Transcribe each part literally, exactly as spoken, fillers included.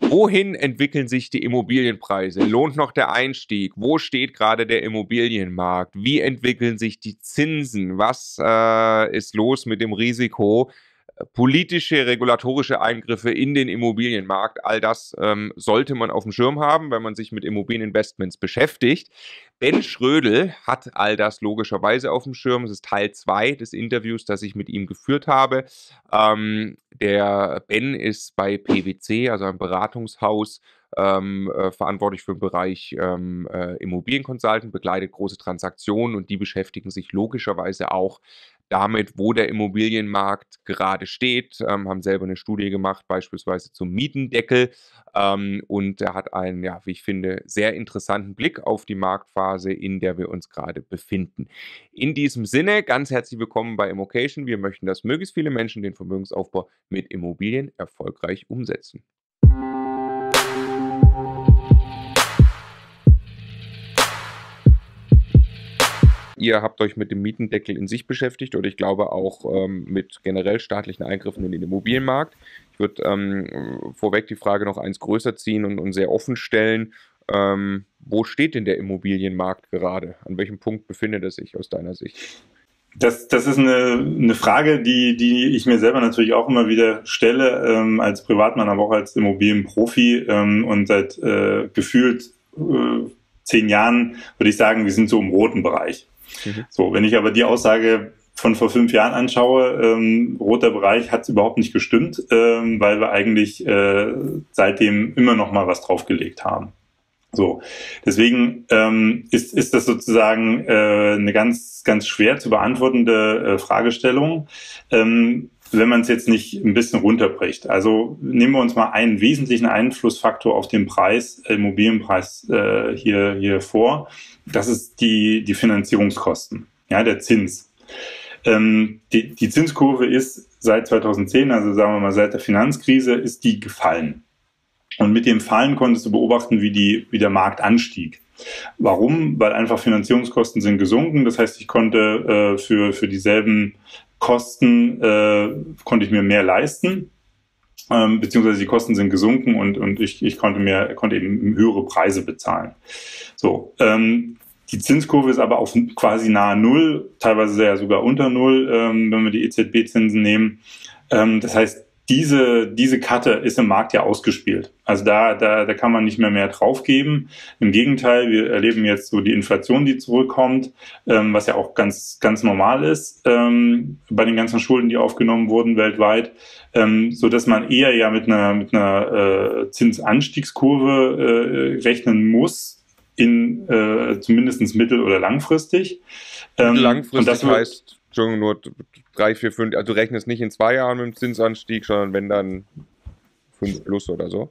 Wohin entwickeln sich die Immobilienpreise? Lohnt noch der Einstieg? Wo steht gerade der Immobilienmarkt? Wie entwickeln sich die Zinsen? Was äh, ist los mit dem Risiko? Politische, regulatorische Eingriffe in den Immobilienmarkt, all das ähm, sollte man auf dem Schirm haben, wenn man sich mit Immobilieninvestments beschäftigt. Ben Schrödel hat all das logischerweise auf dem Schirm. Es ist Teil zwei des Interviews, das ich mit ihm geführt habe. Ähm, der Ben ist bei P W C, also einem Beratungshaus, ähm, äh, verantwortlich für den Bereich ähm, äh, Immobilienconsultant, begleitet große Transaktionen und die beschäftigen sich logischerweise auch damit, wo der Immobilienmarkt gerade steht, ähm, haben selber eine Studie gemacht, beispielsweise zum Mietendeckel. Ähm, und er hat einen, ja, wie ich finde, sehr interessanten Blick auf die Marktphase, in der wir uns gerade befinden. In diesem Sinne, ganz herzlich willkommen bei Immocation. Wir möchten, dass möglichst viele Menschen den Vermögensaufbau mit Immobilien erfolgreich umsetzen. Ihr habt euch mit dem Mietendeckel in sich beschäftigt oder ich glaube auch ähm, mit generell staatlichen Eingriffen in den Immobilienmarkt. Ich würde ähm, vorweg die Frage noch eins größer ziehen und, und sehr offen stellen. Ähm, wo steht denn der Immobilienmarkt gerade? An welchem Punkt befindet er sich aus deiner Sicht? Das, das ist eine, eine Frage, die, die ich mir selber natürlich auch immer wieder stelle, ähm, als Privatmann, aber auch als Immobilienprofi ähm, und seit äh, gefühlt äh, zehn Jahren würde ich sagen, wir sind so im roten Bereich. Mhm. So, wenn ich aber die Aussage von vor fünf Jahren anschaue, ähm, roter Bereich, hat es überhaupt nicht gestimmt, ähm, weil wir eigentlich äh, seitdem immer noch mal was draufgelegt haben. So, deswegen ähm, ist, ist das sozusagen äh, eine ganz, ganz schwer zu beantwortende äh, Fragestellung, ähm, wenn man es jetzt nicht ein bisschen runterbricht. Also nehmen wir uns mal einen wesentlichen Einflussfaktor auf den Preis, äh, Immobilienpreis äh, hier, hier vor. Das ist die, die Finanzierungskosten, ja, der Zins. Ähm, die, die Zinskurve ist seit zweitausendzehn, also sagen wir mal seit der Finanzkrise, ist die gefallen. Und mit dem Fallen konntest du beobachten, wie, die, wie der Markt anstieg. Warum? Weil einfach Finanzierungskosten sind gesunken. Das heißt, ich konnte äh, für, für dieselben Kosten, äh, konnte ich mir mehr leisten. Ähm, beziehungsweise die Kosten sind gesunken und, und ich, ich konnte mir, konnte eben höhere Preise bezahlen. So, ähm, die Zinskurve ist aber auf quasi nahe Null, teilweise ja sogar unter Null, ähm, wenn wir die E Z B-Zinsen nehmen. Ähm, das heißt, diese, diese Karte ist im Markt ja ausgespielt. Also da, da, da kann man nicht mehr mehr draufgeben. Im Gegenteil, wir erleben jetzt so die Inflation, die zurückkommt, ähm, was ja auch ganz, ganz normal ist, ähm, bei den ganzen Schulden, die aufgenommen wurden weltweit, ähm, so dass man eher ja mit einer, mit einer äh, Zinsanstiegskurve äh, rechnen muss, in äh, zumindest mittel- oder langfristig. Ähm, langfristig und das heißt, schon nur drei, vier, fünf, also du rechnest nicht in zwei Jahren mit dem Zinsanstieg, sondern wenn dann fünf plus oder so.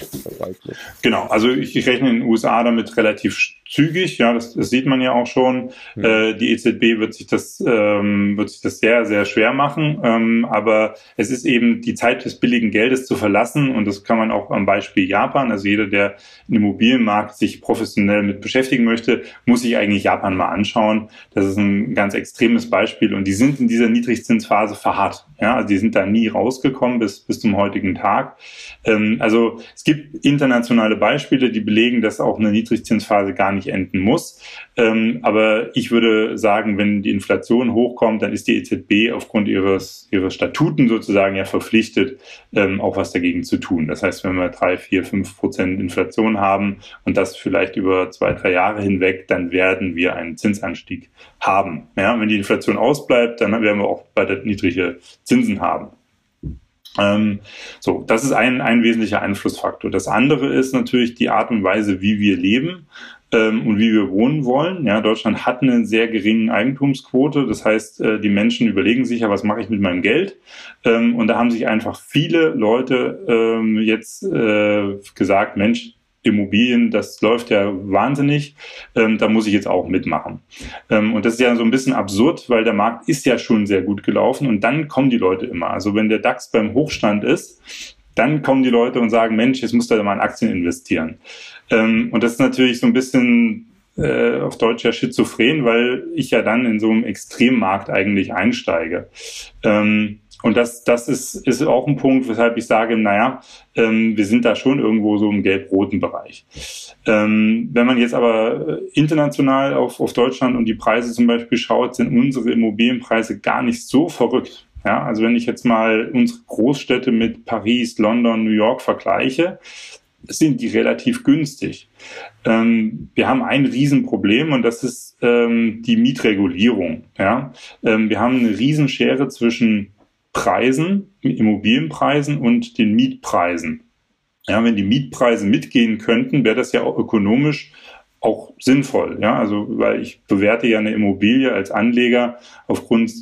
Genau, also ich, ich rechne in den U S A damit relativ zügig, ja, das, das sieht man ja auch schon. Mhm. Äh, die E Z B wird sich das ähm, wird sich das sehr, sehr schwer machen, ähm, aber es ist eben die Zeit des billigen Geldes zu verlassen und das kann man auch am Beispiel Japan, also jeder, der im Immobilienmarkt sich professionell mit beschäftigen möchte, muss sich eigentlich Japan mal anschauen. Das ist ein ganz extremes Beispiel und die sind in dieser Niedrigzinsphase verharrt, ja, also die sind da nie rausgekommen bis, bis zum heutigen Tag. Ähm, also es gibt Es gibt internationale Beispiele, die belegen, dass auch eine Niedrigzinsphase gar nicht enden muss. Ähm, aber ich würde sagen, wenn die Inflation hochkommt, dann ist die E Z B aufgrund ihres, ihres Statuten sozusagen ja verpflichtet, ähm, auch was dagegen zu tun. Das heißt, wenn wir drei, vier, fünf Prozent Inflation haben und das vielleicht über zwei, drei Jahre hinweg, dann werden wir einen Zinsanstieg haben. Ja, wenn die Inflation ausbleibt, dann werden wir auch weiter niedrige Zinsen haben. Ähm, so, das ist ein, ein wesentlicher Einflussfaktor. Das andere ist natürlich die Art und Weise, wie wir leben ähm, und wie wir wohnen wollen. Ja, Deutschland hat eine sehr geringe Eigentumsquote. Das heißt, äh, die Menschen überlegen sich ja, was mache ich mit meinem Geld? Ähm, und da haben sich einfach viele Leute ähm, jetzt äh, gesagt, Mensch, Immobilien, das läuft ja wahnsinnig, ähm, da muss ich jetzt auch mitmachen. Ähm, und das ist ja so ein bisschen absurd, weil der Markt ist ja schon sehr gut gelaufen und dann kommen die Leute immer. Also wenn der DAX beim Hochstand ist, dann kommen die Leute und sagen, Mensch, jetzt musst du da mal in Aktien investieren. Ähm, und das ist natürlich so ein bisschen äh, auf Deutsch ja schizophren, weil ich ja dann in so einem Extremmarkt eigentlich einsteige. Ähm, und das, das ist, ist auch ein Punkt, weshalb ich sage, naja, ähm, wir sind da schon irgendwo so im gelb-roten Bereich. Ähm, wenn man jetzt aber international auf, auf Deutschland und die Preise zum Beispiel schaut, sind unsere Immobilienpreise gar nicht so verrückt. Ja, also wenn ich jetzt mal unsere Großstädte mit Paris, London, New York vergleiche, sind die relativ günstig. Ähm, wir haben ein Riesenproblem und das ist ähm, die Mietregulierung. Ja? Ähm, wir haben eine Riesenschere zwischen Preisen, Immobilienpreisen und den Mietpreisen. Ja, wenn die Mietpreise mitgehen könnten, wäre das ja auch ökonomisch auch sinnvoll. Ja? Also, weil ich bewerte ja eine Immobilie als Anleger aufgrund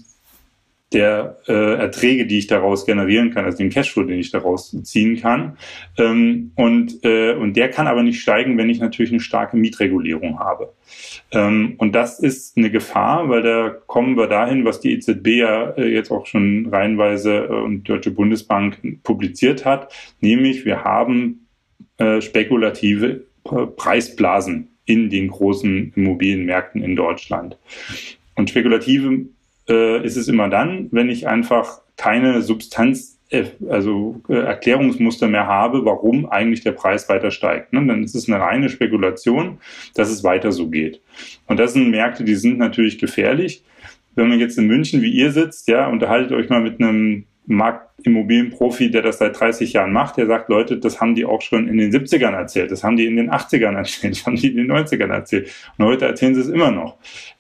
der äh, Erträge, die ich daraus generieren kann, also den Cashflow, den ich daraus ziehen kann. Ähm, und, äh, und der kann aber nicht steigen, wenn ich natürlich eine starke Mietregulierung habe. Ähm, und das ist eine Gefahr, weil da kommen wir dahin, was die E Z B ja äh, jetzt auch schon reihenweise äh, und die Deutsche Bundesbank publiziert hat, nämlich wir haben äh, spekulative Preisblasen in den großen Immobilienmärkten in Deutschland. Und spekulative äh, ist es immer dann, wenn ich einfach keine Substanz, äh, also äh, Erklärungsmuster mehr habe, warum eigentlich der Preis weiter steigt. Ne? Dann ist es eine reine Spekulation, dass es weiter so geht. Und das sind Märkte, die sind natürlich gefährlich. Wenn man jetzt in München wie ihr sitzt, ja, unterhaltet euch mal mit einem Marktimmobilienprofi, der das seit dreißig Jahren macht, der sagt, Leute, das haben die auch schon in den siebzigern erzählt, das haben die in den achtzigern erzählt, das haben die in den neunzigern erzählt. Und heute erzählen sie es immer noch.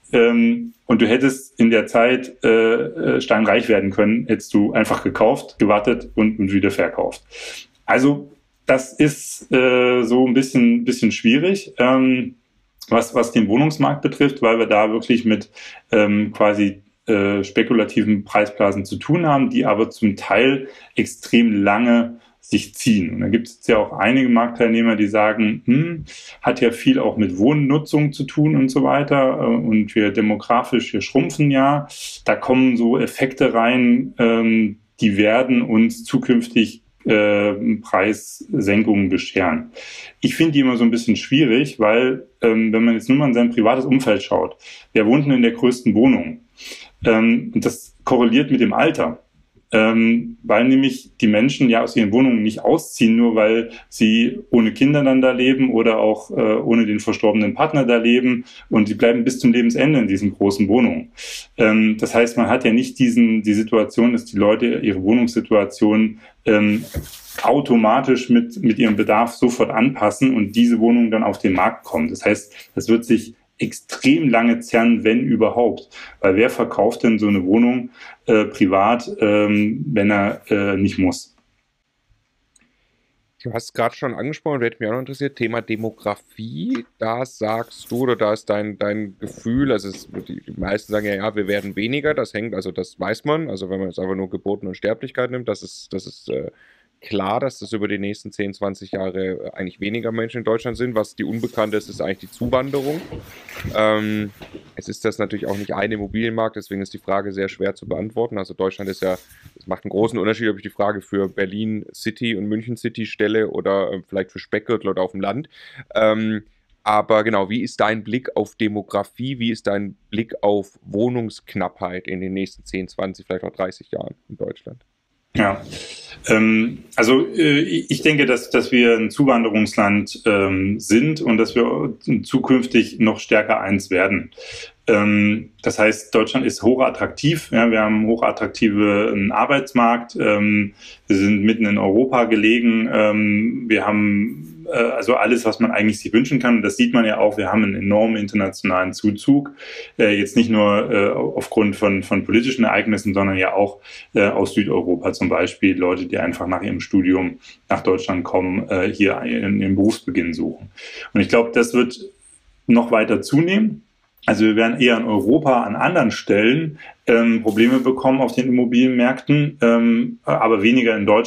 Ähm, und du hättest in der Zeit äh, steinreich werden können, hättest du einfach gekauft, gewartet und, und wieder verkauft. Also das ist äh, so ein bisschen, bisschen schwierig, ähm, was, was den Wohnungsmarkt betrifft, weil wir da wirklich mit ähm, quasi äh, spekulativen Preisblasen zu tun haben, die aber zum Teil extrem lange sich ziehen. Und da gibt es ja auch einige Marktteilnehmer, die sagen, hm, hat ja viel auch mit Wohnnutzung zu tun und so weiter. Und wir demografisch, wir schrumpfen ja. Da kommen so Effekte rein, ähm, die werden uns zukünftig äh, Preissenkungen bescheren. Ich finde die immer so ein bisschen schwierig, weil ähm, wenn man jetzt nur mal in sein privates Umfeld schaut, wer wohnt denn in der größten Wohnung? Ähm, und das korreliert mit dem Alter. Ähm, weil nämlich die Menschen ja aus ihren Wohnungen nicht ausziehen, nur weil sie ohne Kinder dann da leben oder auch äh, ohne den verstorbenen Partner da leben, und sie bleiben bis zum Lebensende in diesen großen Wohnungen. Ähm, das heißt, man hat ja nicht diesen die Situation, dass die Leute ihre Wohnungssituation ähm, automatisch mit mit ihrem Bedarf sofort anpassen und diese Wohnungen dann auf den Markt kommen. Das heißt, das wird sich extrem lange zerren, wenn überhaupt. Weil wer verkauft denn so eine Wohnung äh, privat, ähm, wenn er äh, nicht muss? Du hast es gerade schon angesprochen, hätte mich auch noch interessiert, Thema Demografie. Da sagst du, oder da ist dein, dein Gefühl, also es, die, die meisten sagen ja, ja, wir werden weniger, das hängt, also das weiß man, also wenn man jetzt einfach nur Geburten und Sterblichkeit nimmt, das ist, das ist äh, klar, dass das über die nächsten zehn, zwanzig Jahre eigentlich weniger Menschen in Deutschland sind. Was die Unbekannte ist, ist eigentlich die Zuwanderung. Ähm, es ist das natürlich auch nicht ein Immobilienmarkt, deswegen ist die Frage sehr schwer zu beantworten. Also Deutschland ist ja, es macht einen großen Unterschied, ob ich die Frage für Berlin City und München City stelle oder äh, vielleicht für Speckgürtel oder auf dem Land. Ähm, aber genau, wie ist dein Blick auf Demografie? Wie ist dein Blick auf Wohnungsknappheit in den nächsten zehn, zwanzig, vielleicht auch dreißig Jahren in Deutschland? Ja, ähm, also äh, ich denke, dass, dass wir ein Zuwanderungsland ähm, sind und dass wir zukünftig noch stärker eins werden. Ähm, das heißt, Deutschland ist hochattraktiv. Ja, wir haben hochattraktiven Arbeitsmarkt. Ähm, wir sind mitten in Europa gelegen. Ähm, wir haben äh, also alles, was man eigentlich sich wünschen kann. Und das sieht man ja auch. Wir haben einen enormen internationalen Zuzug. Äh, jetzt nicht nur äh, aufgrund von, von politischen Ereignissen, sondern ja auch äh, aus Südeuropa zum Beispiel. Leute, die einfach nach ihrem Studium nach Deutschland kommen, äh, hier ihren, ihren Berufsbeginn suchen. Und ich glaube, das wird noch weiter zunehmen. Also wir werden eher in Europa an anderen Stellen ähm, Probleme bekommen auf den Immobilienmärkten, ähm, aber weniger in Deutschland.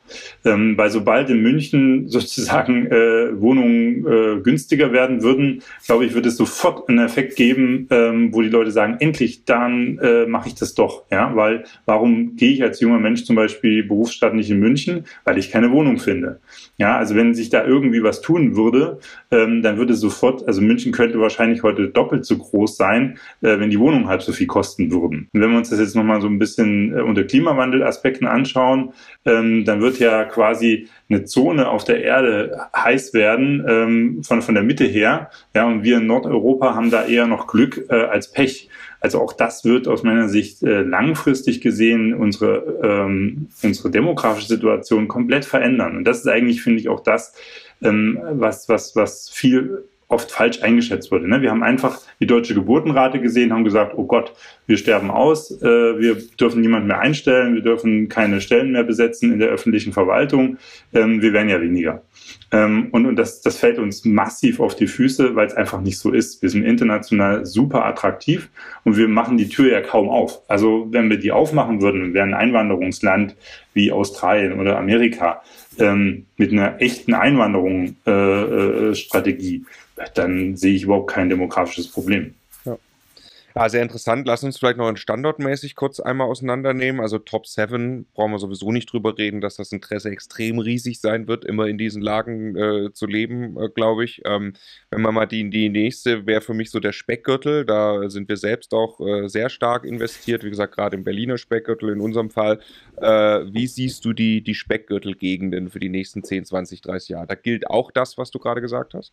Ähm, weil sobald in München sozusagen äh, Wohnungen äh, günstiger werden würden, glaube ich, wird es sofort einen Effekt geben, ähm, wo die Leute sagen, endlich, dann äh, mache ich das doch. Ja? Weil warum gehe ich als junger Mensch zum Beispiel berufsstaatlich in München? Weil ich keine Wohnung finde. Ja, also wenn sich da irgendwie was tun würde, ähm, dann würde sofort, also München könnte wahrscheinlich heute doppelt so groß sein, äh, wenn die Wohnungen halb so viel kosten würden. Und wenn wir uns das jetzt nochmal so ein bisschen äh, unter Klimawandelaspekten anschauen, ähm, dann wird ja quasi eine Zone auf der Erde heiß werden, ähm, von, von der Mitte her. Ja, und wir in Nordeuropa haben da eher noch Glück äh, als Pech. Also auch das wird aus meiner Sicht äh, langfristig gesehen unsere, ähm, unsere demografische Situation komplett verändern. Und das ist eigentlich, finde ich, auch das, ähm, was, was, was viel oft falsch eingeschätzt wurde. Ne? Wir haben einfach die deutsche Geburtenrate gesehen, haben gesagt, oh Gott, wir sterben aus, äh, wir dürfen niemanden mehr einstellen, wir dürfen keine Stellen mehr besetzen in der öffentlichen Verwaltung, ähm, wir werden ja weniger. Ähm, und und das, das fällt uns massiv auf die Füße, weil es einfach nicht so ist. Wir sind international super attraktiv und wir machen die Tür ja kaum auf. Also wenn wir die aufmachen würden, wäre ein Einwanderungsland wie Australien oder Amerika ähm, mit einer echten Einwanderungsstrategie, äh, dann sehe ich überhaupt kein demografisches Problem. Ja. Ja, sehr interessant. Lass uns vielleicht noch standortmäßig kurz einmal auseinandernehmen. Also Top sieben brauchen wir sowieso nicht drüber reden, dass das Interesse extrem riesig sein wird, immer in diesen Lagen äh, zu leben, äh, glaube ich. Ähm, wenn man mal die, die nächste, wäre für mich so der Speckgürtel. Da sind wir selbst auch äh, sehr stark investiert. Wie gesagt, gerade im Berliner Speckgürtel in unserem Fall. Äh, wie siehst du die, die Speckgürtelgegenden für die nächsten zehn, zwanzig, dreißig Jahre? Da gilt auch das, was du gerade gesagt hast?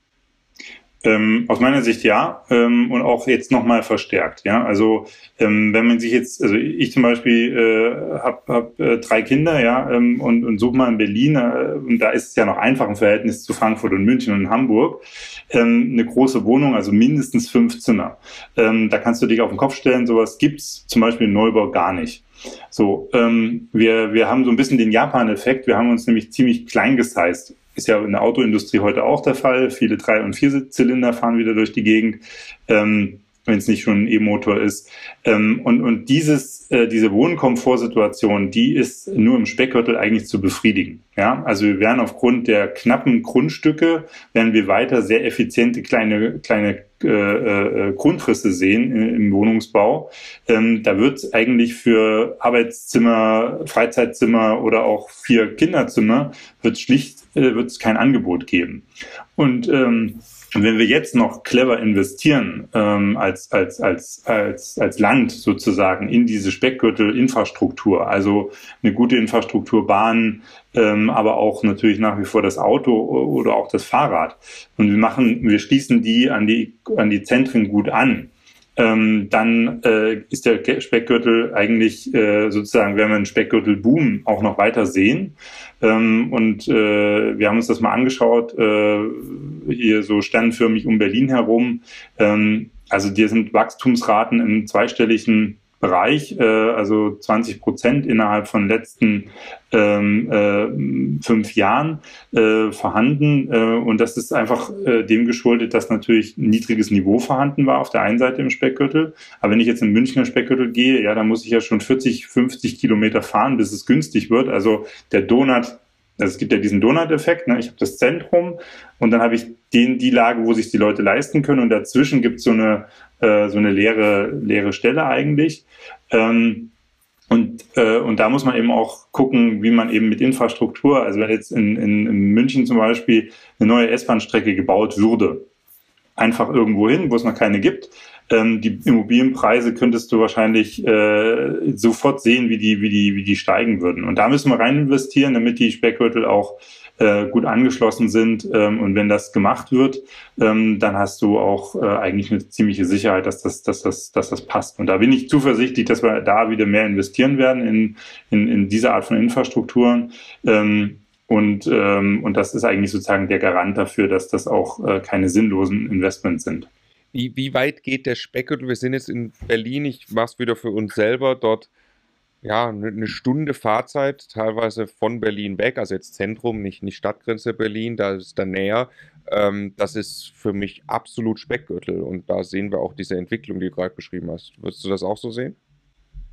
Ähm, aus meiner Sicht ja, ähm, und auch jetzt nochmal verstärkt. Ja, also ähm, wenn man sich jetzt, also ich zum Beispiel äh, habe hab, äh, drei Kinder, ja, ähm, und, und suche mal in Berlin, äh, und da ist es ja noch einfach im Verhältnis zu Frankfurt und München und Hamburg, ähm, eine große Wohnung, also mindestens fünf Zimmer. Ähm, da kannst du dich auf den Kopf stellen, sowas gibt's zum Beispiel in Neubau gar nicht. So, ähm, wir, wir haben so ein bisschen den Japan-Effekt, wir haben uns nämlich ziemlich klein gesized. Ist ja in der Autoindustrie heute auch der Fall. Viele Drei- und Vierzylinder fahren wieder durch die Gegend, ähm, wenn es nicht schon ein E-Motor ist. Ähm, und und dieses, äh, diese Wohnkomfortsituation, die ist nur im Speckgürtel eigentlich zu befriedigen. Ja, also wir werden aufgrund der knappen Grundstücke, werden wir weiter sehr effiziente kleine, kleine äh, äh, Grundrisse sehen im, im Wohnungsbau. Ähm, da wird eigentlich für Arbeitszimmer, Freizeitzimmer oder auch für Kinderzimmer wird schlicht äh, wird es kein Angebot geben. Und ähm, wenn wir jetzt noch clever investieren, ähm, als, als, als, als, als Land sozusagen in diese Speckgürtel-Infrastruktur, also eine gute Infrastruktur, Bahn, ähm, aber auch natürlich nach wie vor das Auto oder auch das Fahrrad. Und wir machen, wir schließen die an die, an die Zentren gut an. Ähm, dann äh, ist der Speckgürtel eigentlich äh, sozusagen, werden wir einen Speckgürtel-Boom auch noch weiter sehen. Ähm, und äh, wir haben uns das mal angeschaut, äh, hier so sternenförmig um Berlin herum. Ähm, also die sind Wachstumsraten im zweistelligen Bereich, äh, also zwanzig Prozent innerhalb von letzten ähm, äh, fünf Jahren äh, vorhanden. Äh, und das ist einfach äh, dem geschuldet, dass natürlich ein niedriges Niveau vorhanden war auf der einen Seite im Speckgürtel. Aber wenn ich jetzt in Münchner Speckgürtel gehe, ja, dann muss ich ja schon vierzig, fünfzig Kilometer fahren, bis es günstig wird. Also der Donut, also es gibt ja diesen Donut-Effekt, ne? Ich habe das Zentrum und dann habe ich den, die Lage, wo sich die Leute leisten können und dazwischen gibt es so eine äh, so eine leere, leere Stelle eigentlich. Ähm, und, äh, und da muss man eben auch gucken, wie man eben mit Infrastruktur, also wenn jetzt in, in, in München zum Beispiel eine neue S-Bahn-Strecke gebaut würde, einfach irgendwo hin, wo es noch keine gibt, ähm, die Immobilienpreise könntest du wahrscheinlich äh, sofort sehen, wie die, wie die, wie die steigen würden. Und da müssen wir rein investieren, damit die Speckgürtel auch äh, gut angeschlossen sind. Ähm, und wenn das gemacht wird, ähm, dann hast du auch äh, eigentlich eine ziemliche Sicherheit, dass das, dass das, dass das passt. Und da bin ich zuversichtlich, dass wir da wieder mehr investieren werden in, in, in diese Art von Infrastrukturen. Ähm, Und, ähm, und das ist eigentlich sozusagen der Garant dafür, dass das auch äh, keine sinnlosen Investments sind. Wie, wie weit geht der Speckgürtel? Wir sind jetzt in Berlin, ich mache es wieder für uns selber, dort ja eine eine Stunde Fahrzeit, teilweise von Berlin weg, also jetzt Zentrum, nicht, nicht Stadtgrenze Berlin, da ist dann näher. Ähm, das ist für mich absolut Speckgürtel und da sehen wir auch diese Entwicklung, die du gerade beschrieben hast. Würdest du das auch so sehen?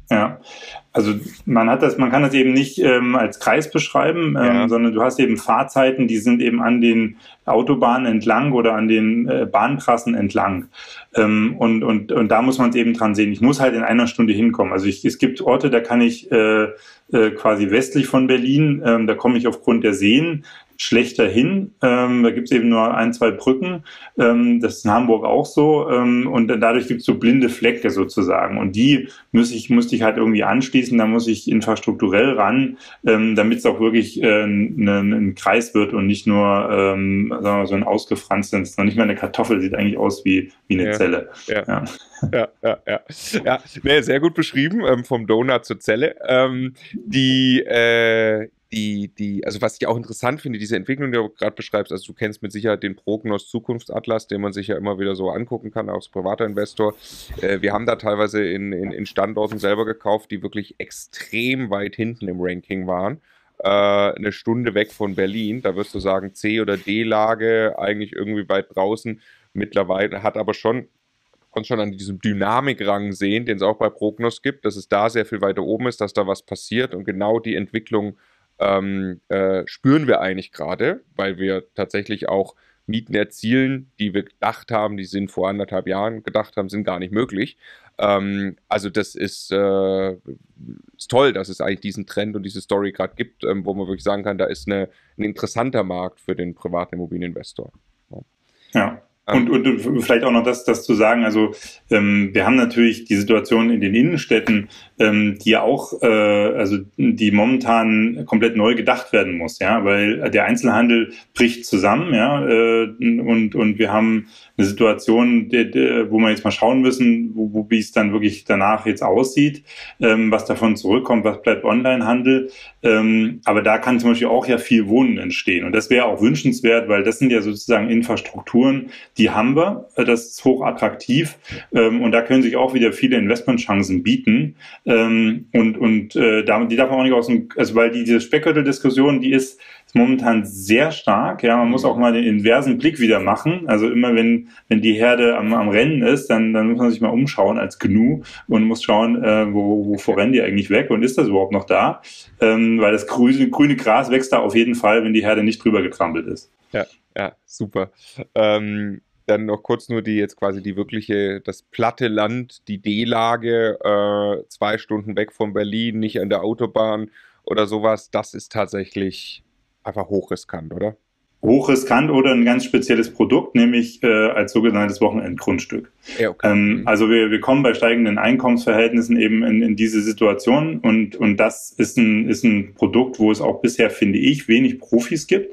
Ja, also man hat das, man kann das eben nicht ähm, als Kreis beschreiben, ähm, ja. sondern du hast eben Fahrzeiten, die sind eben an den Autobahnen entlang oder an den äh, Bahntrassen entlang. Ähm, und, und, und da muss man es eben dran sehen. Ich muss halt in einer Stunde hinkommen. Also ich, es gibt Orte, da kann ich äh, äh, quasi westlich von Berlin, ähm, da komme ich aufgrund der Seen schlechter hin. Ähm, da gibt es eben nur ein, zwei Brücken. Ähm, das ist in Hamburg auch so. Ähm, und dadurch gibt es so blinde Flecke sozusagen. Und die muss ich, musste ich halt irgendwie anschließen. Da muss ich infrastrukturell ran, ähm, damit es auch wirklich äh, ne, ein Kreis wird und nicht nur ähm, sagen wir mal, so ein ausgefranstes, noch nicht mal eine Kartoffel, sieht eigentlich aus wie, wie eine ja. Zelle. Ja. Ja. Ja, ja, ja. ja nee, sehr gut beschrieben, ähm, vom Donut zur Zelle. Ähm, die, äh, die, die, also was ich auch interessant finde, diese Entwicklung, die du gerade beschreibst, also du kennst mit Sicherheit den Prognos Zukunftsatlas, den man sich ja immer wieder so angucken kann, auch als privater Investor. Äh, wir haben da teilweise in, in, in Standorten selber gekauft, die wirklich extrem weit hinten im Ranking waren. Äh, eine Stunde weg von Berlin, da wirst du sagen C- oder D-Lage, eigentlich irgendwie weit draußen. Mittlerweile hat aber schon schon an diesem Dynamikrang sehen, den es auch bei Prognos gibt, dass es da sehr viel weiter oben ist, dass da was passiert und genau die Entwicklung ähm, äh, spüren wir eigentlich gerade, weil wir tatsächlich auch Mieten erzielen, die wir gedacht haben, die sind vor anderthalb Jahren gedacht haben, sind gar nicht möglich. Ähm, also das ist, äh, ist toll, dass es eigentlich diesen Trend und diese Story gerade gibt, ähm, wo man wirklich sagen kann, da ist eine, ein interessanter Markt für den privaten Immobilieninvestor. Ja. ja. Und, und vielleicht auch noch das, das zu sagen, also ähm, wir haben natürlich die Situation in den Innenstädten, ähm, die ja auch, äh, also die momentan komplett neu gedacht werden muss, ja, weil der Einzelhandel bricht zusammen, ja, äh, und und wir haben eine Situation, die, die, wo wir jetzt mal schauen müssen, wo, wo wie es dann wirklich danach jetzt aussieht, ähm, was davon zurückkommt, was bleibt Onlinehandel, ähm, aber da kann zum Beispiel auch ja viel Wohnen entstehen und das wäre auch wünschenswert, weil das sind ja sozusagen Infrastrukturen, die haben wir, das ist hoch attraktiv ähm, und da können sich auch wieder viele Investmentchancen bieten ähm, und und äh, die darf man auch nicht aus dem, also weil die, diese Speckgürtel-Diskussion, die ist, ist momentan sehr stark, ja, man muss auch mal den inversen Blick wieder machen, also immer wenn wenn die Herde am, am Rennen ist, dann dann muss man sich mal umschauen als Gnu und muss schauen, äh, wo, wo rennen die eigentlich weg und ist das überhaupt noch da, ähm, weil das grüne, grüne Gras wächst da auf jeden Fall, wenn die Herde nicht drüber getrampelt ist. Ja, ja, super. Ähm, dann noch kurz nur die jetzt quasi die wirkliche, das platte Land, die D-Lage, äh, zwei Stunden weg von Berlin, nicht an der Autobahn oder sowas, das ist tatsächlich einfach hochriskant, oder? Hochriskant oder ein ganz spezielles Produkt, nämlich äh, als sogenanntes Wochenendgrundstück. Ja, okay. ähm, also wir, wir kommen bei steigenden Einkommensverhältnissen eben in, in diese Situation und, und das ist ein, ist ein Produkt, wo es auch bisher, finde ich, wenig Profis gibt.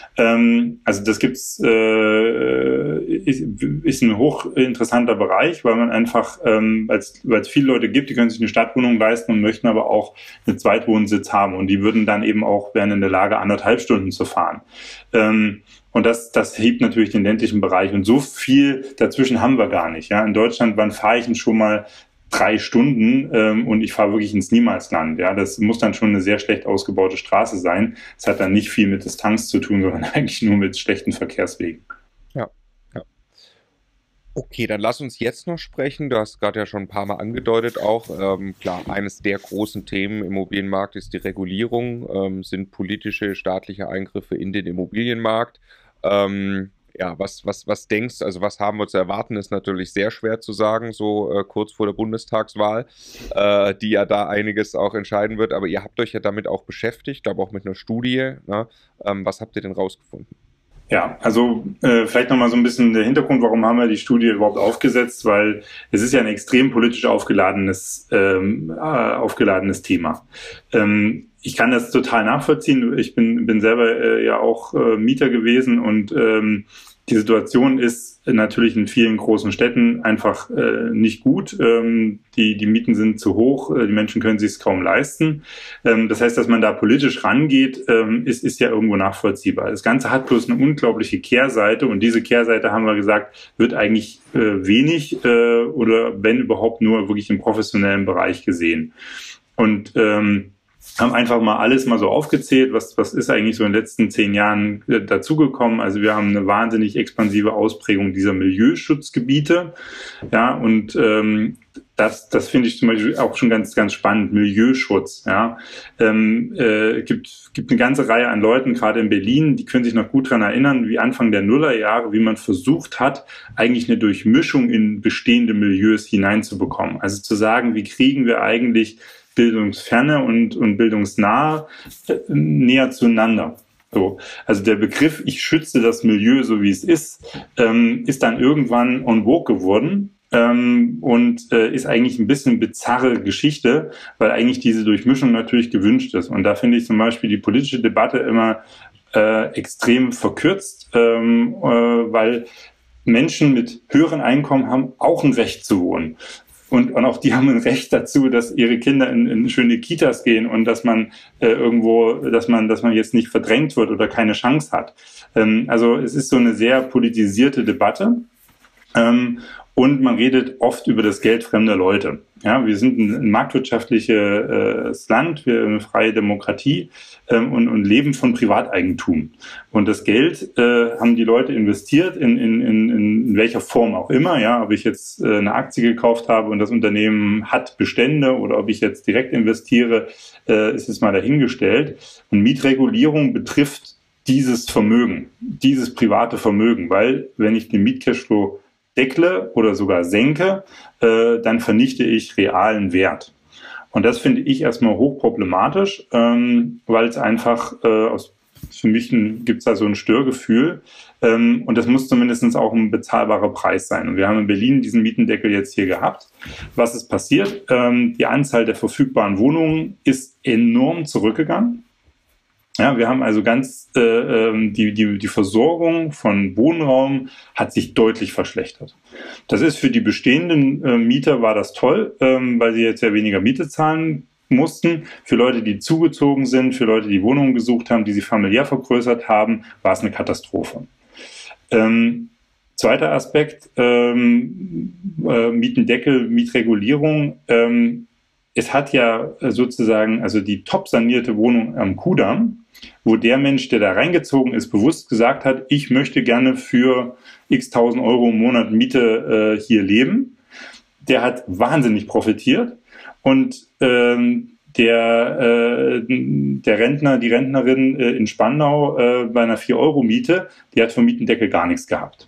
Ähm, also das gibt's, äh, ist, ist ein hochinteressanter Bereich, weil man einfach, ähm, weil es viele Leute gibt, die können sich eine Stadtwohnung leisten und möchten aber auch einen Zweitwohnsitz haben und die würden dann eben auch, wären in der Lage, anderthalb Stunden zu fahren. Ähm, Und das, das hebt natürlich den ländlichen Bereich. Und so viel dazwischen haben wir gar nicht. Ja, in Deutschland, wann fahre ich denn schon mal drei Stunden ähm, und ich fahre wirklich ins Niemalsland. Ja, das muss dann schon eine sehr schlecht ausgebaute Straße sein. Das hat dann nicht viel mit Distanz zu tun, sondern eigentlich nur mit schlechten Verkehrswegen. Ja, ja. Okay, dann lass uns jetzt noch sprechen. Du hast gerade ja schon ein paar Mal angedeutet auch. Ähm, klar, eines der großen Themen im Immobilienmarkt ist die Regulierung, ähm, sind politische, staatliche Eingriffe in den Immobilienmarkt. Ähm, ja, was, was, was denkst du, also was haben wir zu erwarten, ist natürlich sehr schwer zu sagen, so äh, kurz vor der Bundestagswahl, äh, die ja da einiges auch entscheiden wird. Aber ihr habt euch ja damit auch beschäftigt, glaube auch mit einer Studie. Ne? Ähm, was habt ihr denn rausgefunden? Ja, also äh, vielleicht nochmal so ein bisschen der Hintergrund, warum haben wir die Studie überhaupt aufgesetzt, weil es ist ja ein extrem politisch aufgeladenes, ähm, äh, aufgeladenes Thema. Ähm, ich kann das total nachvollziehen. Ich bin, bin selber äh, ja auch äh, Mieter gewesen und ähm, die Situation ist natürlich in vielen großen Städten einfach äh, nicht gut. Ähm, die, die Mieten sind zu hoch, äh, die Menschen können sich es kaum leisten. Ähm, das heißt, dass man da politisch rangeht, ähm, ist, ist ja irgendwo nachvollziehbar. Das Ganze hat bloß eine unglaubliche Kehrseite und diese Kehrseite, haben wir gesagt, wird eigentlich äh, wenig äh, oder wenn überhaupt nur wirklich im professionellen Bereich gesehen. Und ähm, haben einfach mal alles mal so aufgezählt, was was ist eigentlich so in den letzten zehn Jahren äh, dazugekommen. Also wir haben eine wahnsinnig expansive Ausprägung dieser Milieuschutzgebiete, ja, und ähm, das, das finde ich zum Beispiel auch schon ganz, ganz spannend. Milieuschutz, ja. Ähm, äh, gibt, gibt eine ganze Reihe an Leuten, gerade in Berlin, die können sich noch gut daran erinnern, wie Anfang der Nullerjahre, wie man versucht hat, eigentlich eine Durchmischung in bestehende Milieus hineinzubekommen. Also zu sagen, wie kriegen wir eigentlich bildungsferne und, und bildungsnahe äh, näher zueinander. So, also der Begriff, ich schütze das Milieu so wie es ist, ähm, ist dann irgendwann en vogue geworden ähm, und äh, ist eigentlich ein bisschen bizarre Geschichte, weil eigentlich diese Durchmischung natürlich gewünscht ist. Und da finde ich zum Beispiel die politische Debatte immer äh, extrem verkürzt, ähm, äh, weil Menschen mit höheren Einkommen haben auch ein Recht zu wohnen. Und, und auch die haben ein Recht dazu, dass ihre Kinder in, in schöne Kitas gehen und dass man äh, irgendwo, dass man, dass man jetzt nicht verdrängt wird oder keine Chance hat. Ähm, also es ist so eine sehr politisierte Debatte. Ähm, und man redet oft über das Geld fremder Leute. Ja, wir sind ein, ein marktwirtschaftliches äh, Land, wir eine freie Demokratie ähm, und, und leben von Privateigentum. Und das Geld äh, haben die Leute investiert, in, in, in, in welcher Form auch immer. Ja, ob ich jetzt äh, eine Aktie gekauft habe und das Unternehmen hat Bestände oder ob ich jetzt direkt investiere, äh, ist es mal dahingestellt. Und Mietregulierung betrifft dieses Vermögen, dieses private Vermögen, weil wenn ich den Mietcashflow deckle oder sogar senke, äh, dann vernichte ich realen Wert. Und das finde ich erstmal hochproblematisch, ähm, weil es einfach, äh, aus, für mich gibt es da so ein Störgefühl ähm, und das muss zumindest auch ein bezahlbarer Preis sein. Und wir haben in Berlin diesen Mietendeckel jetzt hier gehabt. Was ist passiert? Ähm, die Anzahl der verfügbaren Wohnungen ist enorm zurückgegangen. Ja, wir haben also ganz, äh, die, die, die Versorgung von Wohnraum hat sich deutlich verschlechtert. Das ist für die bestehenden äh, Mieter war das toll, ähm, weil sie jetzt ja weniger Miete zahlen mussten. Für Leute, die zugezogen sind, für Leute, die Wohnungen gesucht haben, die sie familiär vergrößert haben, war es eine Katastrophe. Ähm, zweiter Aspekt, ähm, äh, Mietendeckel, Mietregulierung. Ähm, es hat ja sozusagen, also die top sanierte Wohnung am Kudamm, wo der Mensch, der da reingezogen ist, bewusst gesagt hat, ich möchte gerne für x tausend Euro im Monat Miete äh, hier leben, der hat wahnsinnig profitiert und ähm, der, äh, der Rentner, die Rentnerin äh, in Spandau äh, bei einer vier Euro Miete, die hat vom Mietendeckel gar nichts gehabt.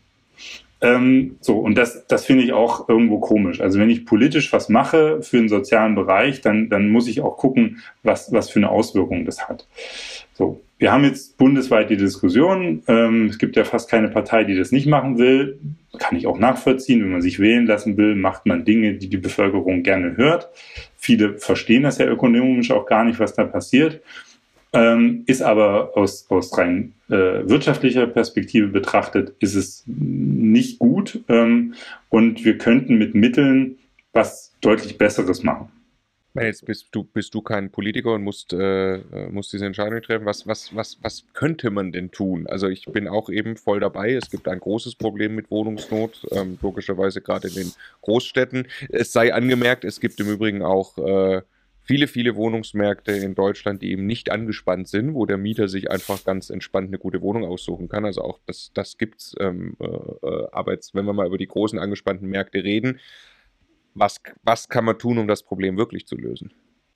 Ähm, so, und das, das finde ich auch irgendwo komisch. Also wenn ich politisch was mache für den sozialen Bereich, dann, dann muss ich auch gucken, was, was für eine Auswirkung das hat. So, wir haben jetzt bundesweit die Diskussion. Ähm, es gibt ja fast keine Partei, die das nicht machen will. Kann ich auch nachvollziehen. Wenn man sich wählen lassen will, macht man Dinge, die die Bevölkerung gerne hört. Viele verstehen das ja ökonomisch auch gar nicht, was da passiert. Ähm, ist aber aus, aus rein äh, wirtschaftlicher Perspektive betrachtet, ist es nicht gut. Ähm, und wir könnten mit Mitteln was deutlich Besseres machen. Jetzt bist du, bist du kein Politiker und musst, äh, musst diese Entscheidung treffen. Was, was, was, was könnte man denn tun? Also ich bin auch eben voll dabei. Es gibt ein großes Problem mit Wohnungsnot, ähm, logischerweise gerade in den Großstädten. Es sei angemerkt, es gibt im Übrigen auch äh, viele, viele Wohnungsmärkte in Deutschland, die eben nicht angespannt sind, wo der Mieter sich einfach ganz entspannt eine gute Wohnung aussuchen kann. Also auch das, das gibt es. Ähm, äh, aber jetzt, wenn wir mal über die großen angespannten Märkte reden, Was, was kann man tun, um das Problem wirklich zu lösen?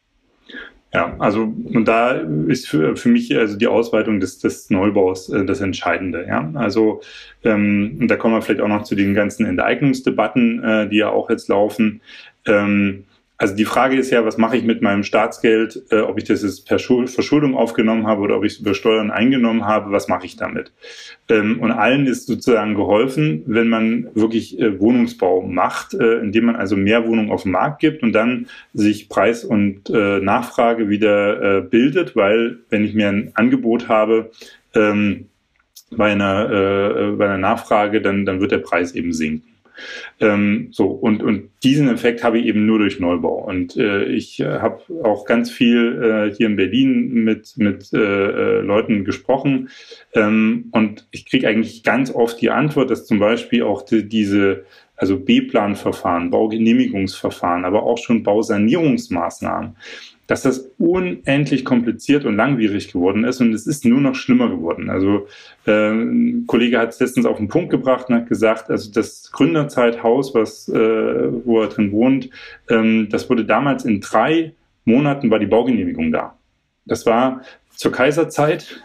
Ja, also und da ist für, für mich also die Ausweitung des, des Neubaus äh, das Entscheidende. Ja, also ähm, und da kommen wir vielleicht auch noch zu den ganzen Enteignungsdebatten, äh, die ja auch jetzt laufen. Ähm, Also die Frage ist ja, was mache ich mit meinem Staatsgeld, äh, ob ich das jetzt per Schul- Verschuldung aufgenommen habe oder ob ich es über Steuern eingenommen habe, was mache ich damit? Ähm, und allen ist sozusagen geholfen, wenn man wirklich äh, Wohnungsbau macht, äh, indem man also mehr Wohnungen auf den Markt gibt und dann sich Preis und äh, Nachfrage wieder äh, bildet, weil wenn ich mir ein Angebot habe, ähm, bei einer, äh, bei einer Nachfrage, dann, dann wird der Preis eben sinken. Ähm, so und und diesen Effekt habe ich eben nur durch Neubau und äh, ich äh, habe auch ganz viel äh, hier in Berlin mit mit äh, Leuten gesprochen ähm, und ich kriege eigentlich ganz oft die Antwort, dass zum Beispiel auch die, diese also B-Plan-Verfahren, Baugenehmigungsverfahren, aber auch schon Bausanierungsmaßnahmen, dass das unendlich kompliziert und langwierig geworden ist und es ist nur noch schlimmer geworden. Also äh, ein Kollege hat es letztens auf den Punkt gebracht und hat gesagt, also das Gründerzeithaus, was, äh, wo er drin wohnt, ähm, das wurde damals in drei Monaten war die Baugenehmigung da. Das war zur Kaiserzeit.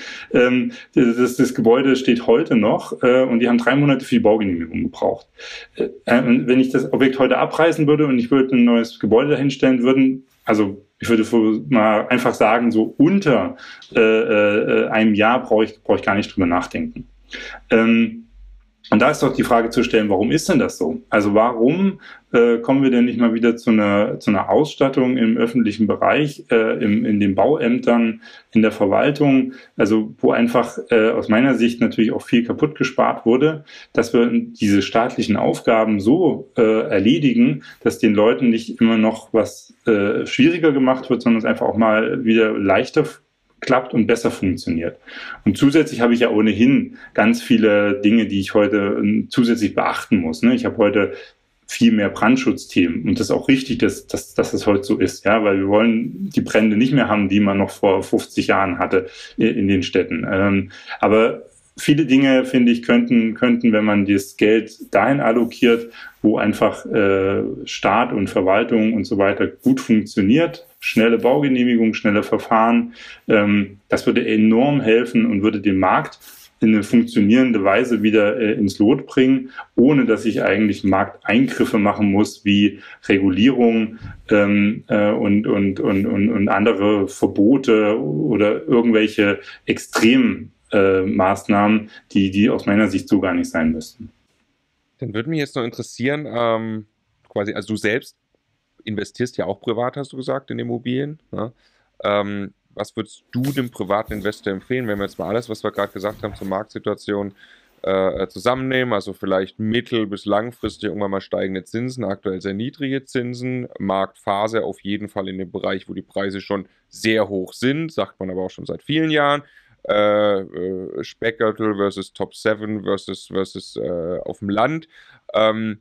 ähm, das, das Gebäude steht heute noch äh, und die haben drei Monate für die Baugenehmigung gebraucht. Äh, wenn ich das Objekt heute abreißen würde und ich würde ein neues Gebäude dahinstellen würden, also ich würde mal einfach sagen, so unter äh, äh, einem Jahr brauche ich, brauche ich gar nicht drüber nachdenken. Ähm, und da ist doch die Frage zu stellen, warum ist denn das so? Also warum äh, kommen wir denn nicht mal wieder zu einer, zu einer Ausstattung im öffentlichen Bereich, äh, im, in den Bauämtern, in der Verwaltung, also wo einfach äh, aus meiner Sicht natürlich auch viel kaputt gespart wurde, dass wir diese staatlichen Aufgaben so äh, erledigen, dass den Leuten nicht immer noch was äh, schwieriger gemacht wird, sondern es einfach auch mal wieder leichter klappt und besser funktioniert. Und zusätzlich habe ich ja ohnehin ganz viele Dinge, die ich heute zusätzlich beachten muss. Ne? Ich habe heute viel mehr Brandschutzthemen und das ist auch richtig, dass, dass, dass das heute so ist, ja, weil wir wollen die Brände nicht mehr haben, die man noch vor fünfzig Jahren hatte in den Städten. Ähm, aber viele Dinge, finde ich, könnten, könnten, wenn man das Geld dahin allokiert, wo einfach äh, Staat und Verwaltung und so weiter gut funktioniert, schnelle Baugenehmigung, schnelle Verfahren, ähm, das würde enorm helfen und würde den Markt in eine funktionierende Weise wieder äh, ins Lot bringen, ohne dass ich eigentlich Markteingriffe machen muss, wie Regulierung ähm, äh, und, und, und, und, und andere Verbote oder irgendwelche extremen äh, Maßnahmen, die, die aus meiner Sicht so gar nicht sein müssten. Dann würde mich jetzt noch interessieren, ähm, quasi, also du selbst investierst ja auch privat, hast du gesagt, in Immobilien. Ne? Ähm, was würdest du dem privaten Investor empfehlen, wenn wir jetzt mal alles, was wir gerade gesagt haben zur Marktsituation äh, zusammennehmen, also vielleicht mittel- bis langfristig irgendwann mal steigende Zinsen, aktuell sehr niedrige Zinsen, Marktphase auf jeden Fall in dem Bereich, wo die Preise schon sehr hoch sind, sagt man aber auch schon seit vielen Jahren, äh, äh, Speckgürtel versus Top sieben versus, versus äh, auf dem Land. Ähm,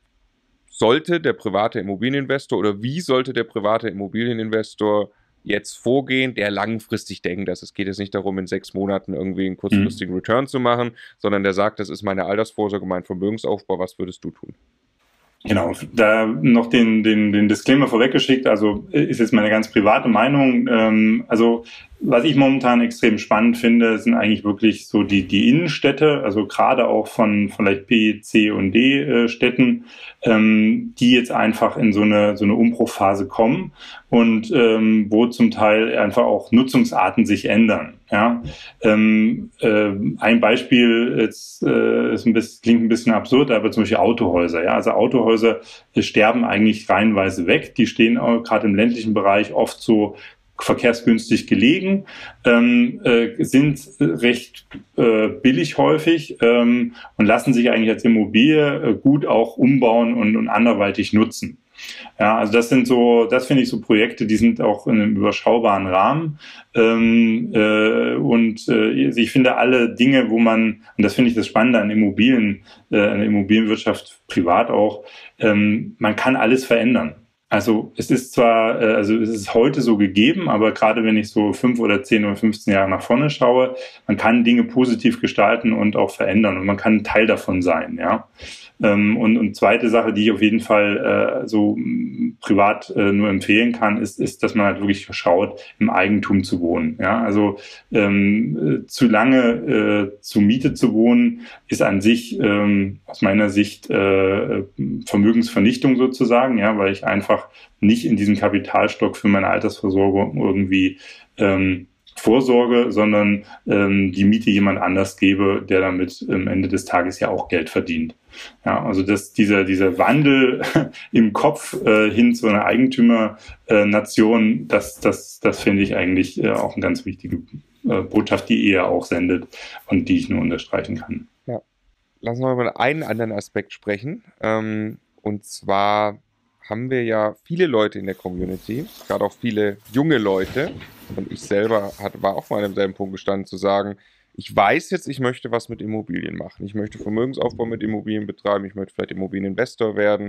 sollte der private Immobilieninvestor oder wie sollte der private Immobilieninvestor jetzt vorgehen, der langfristig denkt, dass es geht jetzt nicht darum, in sechs Monaten irgendwie einen kurzfristigen mhm. Return zu machen, sondern der sagt, das ist meine Altersvorsorge, mein Vermögensaufbau, was würdest du tun? Genau, da noch den, den, den Disclaimer vorweggeschickt, also ist jetzt meine ganz private Meinung, ähm, also was ich momentan extrem spannend finde, sind eigentlich wirklich so die, die Innenstädte, also gerade auch von vielleicht B, C und D äh, Städten, ähm, die jetzt einfach in so eine, so eine Umbruchphase kommen und ähm, wo zum Teil einfach auch Nutzungsarten sich ändern. Ja, ähm, äh, ein Beispiel jetzt, äh, ist ein bisschen, klingt ein bisschen absurd, aber zum Beispiel Autohäuser. Ja, also Autohäuser sterben eigentlich reihenweise weg. Die stehen auch gerade im ländlichen Bereich oft so verkehrsgünstig gelegen, ähm, äh, sind recht äh, billig häufig ähm, und lassen sich eigentlich als Immobilie äh, gut auch umbauen und, und anderweitig nutzen. Ja, also das sind so, das finde ich so Projekte, die sind auch in einem überschaubaren Rahmen. Ähm, äh, und äh, ich finde alle Dinge, wo man, und das finde ich das Spannende an Immobilien, äh, an der Immobilienwirtschaft privat auch, ähm, man kann alles verändern. Also es ist zwar, äh, also es ist heute so gegeben, aber gerade wenn ich so fünf oder zehn oder fünfzehn Jahre nach vorne schaue, man kann Dinge positiv gestalten und auch verändern und man kann ein Teil davon sein, ja. Ähm, und, und zweite Sache, die ich auf jeden Fall äh, so m, privat äh, nur empfehlen kann, ist, ist, dass man halt wirklich schaut, im Eigentum zu wohnen. Ja, also ähm, äh, zu lange äh, zu Miete zu wohnen, ist an sich ähm, aus meiner Sicht äh, Vermögensvernichtung sozusagen, ja, weil ich einfach nicht in diesem Kapitalstock für meine Altersversorgung irgendwie ähm, Vorsorge, sondern ähm, die Miete jemand anders gebe, der damit am Ende des Tages ja auch Geld verdient. Ja, also dass dieser dieser Wandel im Kopf äh, hin zu einer Eigentümernation, äh, das das das finde ich eigentlich äh, auch eine ganz wichtige äh, Botschaft, die ihr auch sendet und die ich nur unterstreichen kann. Ja, lassen wir mal über einen anderen Aspekt sprechen. Ähm, und zwar haben wir ja viele Leute in der Community, gerade auch viele junge Leute, und ich selber hat, war auch mal an demselben Punkt gestanden, zu sagen, ich weiß jetzt, ich möchte was mit Immobilien machen. Ich möchte Vermögensaufbau mit Immobilien betreiben, ich möchte vielleicht Immobilieninvestor werden,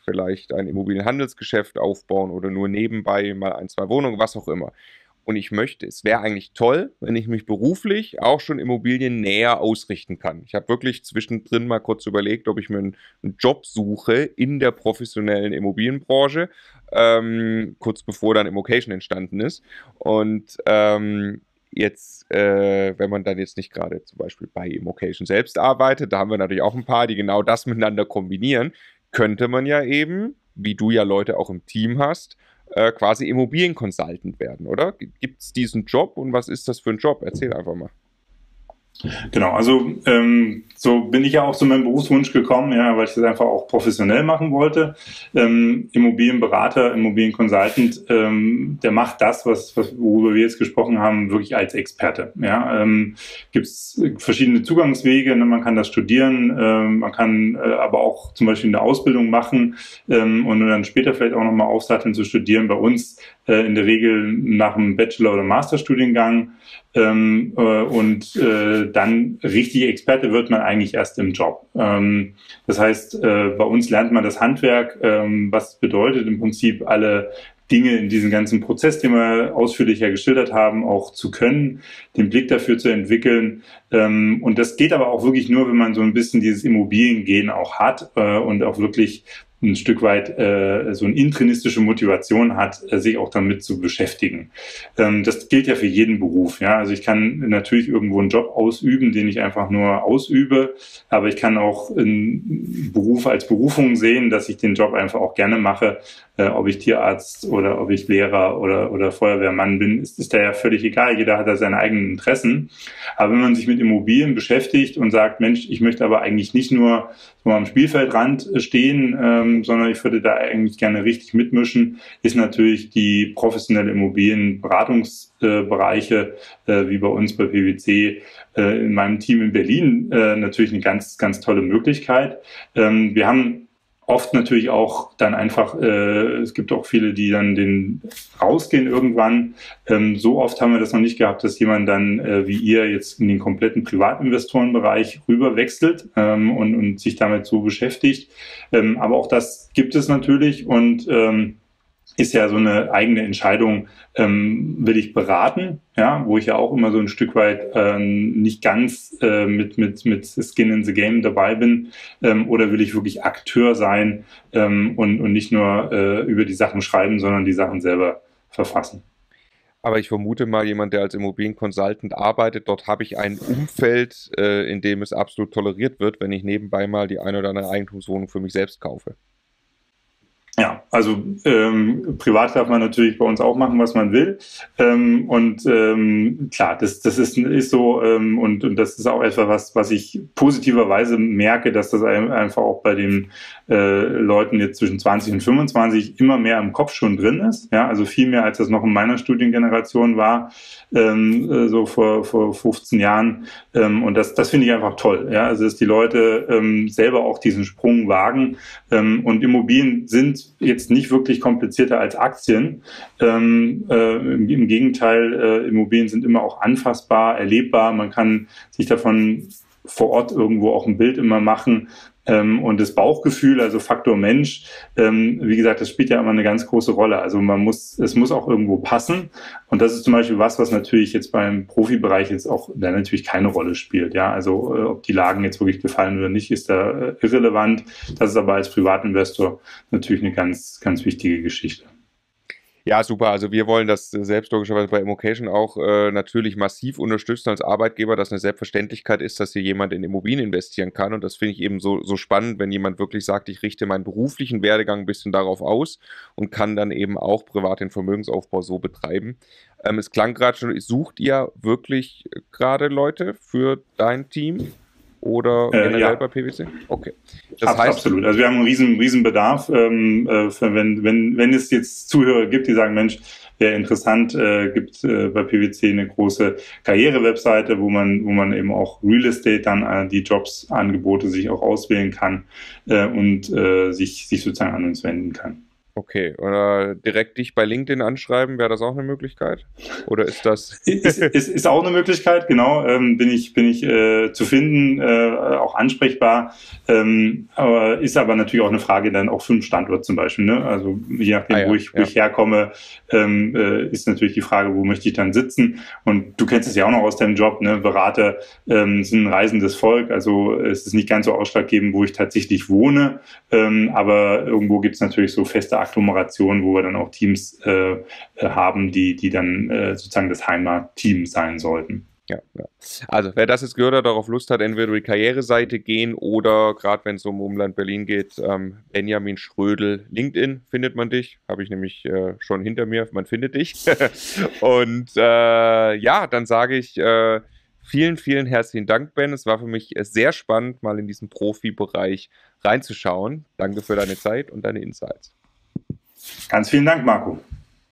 vielleicht ein Immobilienhandelsgeschäft aufbauen oder nur nebenbei mal ein, zwei Wohnungen, was auch immer. Und ich möchte, es wäre eigentlich toll, wenn ich mich beruflich auch schon Immobilien näher ausrichten kann. Ich habe wirklich zwischendrin mal kurz überlegt, ob ich mir einen, einen Job suche in der professionellen Immobilienbranche, ähm, kurz bevor dann Immocation entstanden ist. Und ähm, jetzt, äh, wenn man dann jetzt nicht gerade zum Beispiel bei Immocation selbst arbeitet, da haben wir natürlich auch ein paar, die genau das miteinander kombinieren, könnte man ja eben, wie du ja Leute auch im Team hast, äh, quasi Immobilien-Consultant werden, oder? Gibt es diesen Job und was ist das für ein Job? Erzähl einfach mal. Genau, also ähm, so bin ich ja auch zu meinem Berufswunsch gekommen, ja, weil ich das einfach auch professionell machen wollte. Ähm, Immobilienberater, Immobilienconsultant, ähm, der macht das, was, was worüber wir jetzt gesprochen haben, wirklich als Experte. Ja, ähm, gibt es verschiedene Zugangswege, ne? Man kann das studieren, ähm, man kann äh, aber auch zum Beispiel eine Ausbildung machen ähm, und dann später vielleicht auch nochmal aufsatteln zu studieren. Bei uns äh, in der Regel nach einem Bachelor- oder Masterstudiengang. Ähm, äh, und äh, dann richtig Experte wird man eigentlich erst im Job. Ähm, das heißt, äh, bei uns lernt man das Handwerk, ähm, was bedeutet im Prinzip alle Dinge in diesem ganzen Prozess, den wir ausführlicher geschildert haben, auch zu können, den Blick dafür zu entwickeln. Ähm, und das geht aber auch wirklich nur, wenn man so ein bisschen dieses Immobiliengehen auch hat äh, und auch wirklich ein Stück weit äh, so eine intrinsische Motivation hat, äh, sich auch damit zu beschäftigen. Ähm, das gilt ja für jeden Beruf. Ja, also ich kann natürlich irgendwo einen Job ausüben, den ich einfach nur ausübe, aber ich kann auch einen Beruf als Berufung sehen, dass ich den Job einfach auch gerne mache. Äh, ob ich Tierarzt oder ob ich Lehrer oder oder Feuerwehrmann bin, ist, ist da ja völlig egal. Jeder hat da seine eigenen Interessen. Aber wenn man sich mit Immobilien beschäftigt und sagt, Mensch, ich möchte aber eigentlich nicht nur so am Spielfeldrand stehen, ähm, sondern ich würde da eigentlich gerne richtig mitmischen, ist natürlich die professionelle Immobilienberatungsbereiche, äh, wie bei uns bei P W C, äh, in meinem Team in Berlin, äh, natürlich eine ganz, ganz tolle Möglichkeit. Ähm, wir haben oft natürlich auch dann einfach, äh, es gibt auch viele, die dann den rausgehen irgendwann. Ähm, so oft haben wir das noch nicht gehabt, dass jemand dann, äh, wie ihr, jetzt in den kompletten Privatinvestorenbereich rüber wechselt ähm, und, und sich damit so beschäftigt. Ähm, aber auch das gibt es natürlich und ähm, ist ja so eine eigene Entscheidung, ähm, will ich beraten, ja, wo ich ja auch immer so ein Stück weit ähm, nicht ganz äh, mit, mit, mit Skin in the Game dabei bin, ähm, oder will ich wirklich Akteur sein ähm, und, und nicht nur äh, über die Sachen schreiben, sondern die Sachen selber verfassen. Aber ich vermute mal, jemand, der als Immobilien-Consultant arbeitet, dort habe ich ein Umfeld, äh, in dem es absolut toleriert wird, wenn ich nebenbei mal die eine oder andere Eigentumswohnung für mich selbst kaufe. Ja, also ähm, privat darf man natürlich bei uns auch machen, was man will. Ähm, und ähm, klar, das, das ist, ist so ähm, und, und das ist auch etwas, was, was ich positiverweise merke, dass das einfach auch bei den äh, Leuten jetzt zwischen zwanzig und fünfundzwanzig immer mehr im Kopf schon drin ist. Ja, also viel mehr, als das noch in meiner Studiengeneration war, ähm, so vor, vor fünfzehn Jahren. Ähm, und das, das finde ich einfach toll. Ja, also dass die Leute ähm, selber auch diesen Sprung wagen. Ähm, und Immobilien sind jetzt nicht wirklich komplizierter als Aktien. Ähm, äh, im, Im Gegenteil, äh, Immobilien sind immer auch anfassbar, erlebbar. Man kann sich davon vor Ort irgendwo auch ein Bild immer machen. Ähm, und das Bauchgefühl, also Faktor Mensch, ähm, wie gesagt, das spielt ja immer eine ganz große Rolle. Also man muss, es muss auch irgendwo passen. Und das ist zum Beispiel was, was natürlich jetzt beim Profibereich jetzt auch da natürlich keine Rolle spielt. Ja, also äh, ob die Lagen jetzt wirklich gefallen oder nicht, ist da äh, irrelevant. Das ist aber als Privatinvestor natürlich eine ganz, ganz wichtige Geschichte. Ja, super. Also wir wollen das äh, selbst logischerweise bei Immocation auch äh, natürlich massiv unterstützen als Arbeitgeber, dass eine Selbstverständlichkeit ist, dass hier jemand in Immobilien investieren kann. Und das finde ich eben so, so spannend, wenn jemand wirklich sagt, ich richte meinen beruflichen Werdegang ein bisschen darauf aus und kann dann eben auch privat den Vermögensaufbau so betreiben. Ähm, es klang gerade schon, sucht ihr wirklich gerade Leute für dein Team? Oder Äh, generell ja. bei P W C? Okay. Das Ab, heißt, absolut. Also wir haben einen riesen, riesen Bedarf. Ähm, äh, für wenn, wenn, wenn es jetzt Zuhörer gibt, die sagen, Mensch, wäre interessant, äh, gibt äh, bei P W C eine große Karriere-Webseite, wo man, wo man eben auch Real Estate dann äh, die Jobs-Angebote sich auch auswählen kann äh, und äh, sich, sich sozusagen an uns wenden kann. Okay, oder direkt dich bei LinkedIn anschreiben, wäre das auch eine Möglichkeit? Oder ist das... Ist, ist, ist auch eine Möglichkeit, genau. Ähm, bin ich, bin ich äh, zu finden, äh, auch ansprechbar. Ähm, aber ist aber natürlich auch eine Frage dann auch für den Standort zum Beispiel. Ne? Also je nachdem, Ah ja, wo, ich, wo ja. ich herkomme, ähm, äh, ist natürlich die Frage, wo möchte ich dann sitzen. Und du kennst es ja auch noch aus deinem Job. Ne? Berater ähm, sind ein reisendes Volk. Also es ist nicht ganz so ausschlaggebend, wo ich tatsächlich wohne. Ähm, aber irgendwo gibt es natürlich so feste Agglomerationen, wo wir dann auch Teams äh, haben, die, die dann äh, sozusagen das Heimatteam sein sollten. Ja, ja. Also wer das jetzt gehört hat, darauf Lust hat, entweder die Karriereseite gehen oder gerade wenn es um Umland Berlin geht, ähm, Benjamin Schrödel, LinkedIn findet man dich, habe ich nämlich äh, schon hinter mir, man findet dich. Und äh, ja, dann sage ich äh, vielen, vielen herzlichen Dank, Ben. Es war für mich sehr spannend, mal in diesen Profibereich reinzuschauen. Danke für deine Zeit und deine Insights. Ganz vielen Dank, Marco.